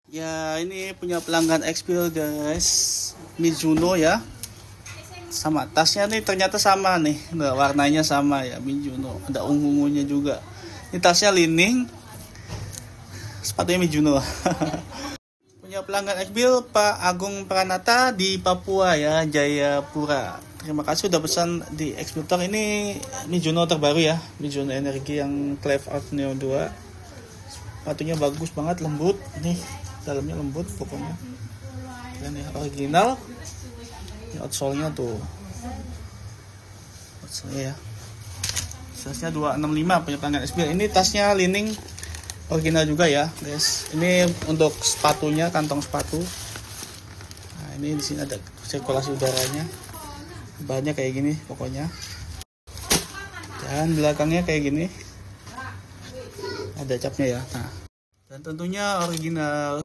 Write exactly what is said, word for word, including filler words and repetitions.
Ya, ini punya pelanggan Xpil guys, Mizuno ya. Sama tasnya nih ternyata sama nih, nah, warnanya sama ya, Mizuno. Ada ungu-ungunya juga. Ini tasnya Li-Ning, sepatunya Mizuno. Punya pelanggan Xpil Pak Agung Pranata di Papua ya, Jayapura. Terima kasih udah pesan di Xpil Store. Ini Mizuno terbaru ya, Mizuno Energi yang Cleve Out Neo dua. Sepatunya bagus banget, lembut nih, dalamnya lembut pokoknya. Ini original. Ini outsole-nya tuh. Outsole ya. Size-nya dua enam lima punya pelanggan Xpil. Ini tasnya Li-Ning original juga ya, guys. Ini untuk sepatunya, kantong sepatu. Nah, ini di sini ada sirkulasi udaranya. Bahannya kayak gini pokoknya. Dan belakangnya kayak gini. Ada capnya ya. Nah, dan tentunya original.